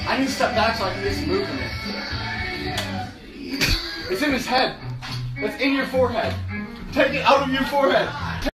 I need to step back so I can get some movement in. It's in his head. It's in your forehead. Take it out of your forehead.